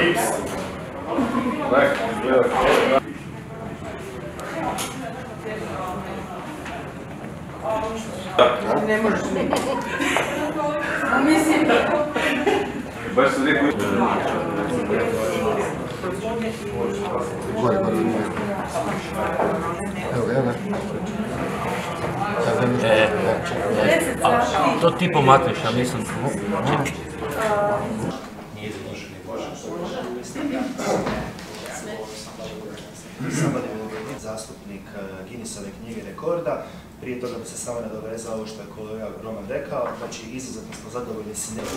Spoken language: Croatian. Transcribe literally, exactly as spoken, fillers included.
X. Nek, gledaj. Ne možeš ne. A mislim... Baš su rekli... Gore, gore. Evo ga, evo ga. E, a to ti pomakneš, ja nisam... Nije završeni zastupnik Guinnessove knjige rekorda. Prije toga bi se samo nadovezao ovo što je kolega Roman rekao, znači izuzetno smo zadovoljni s njim.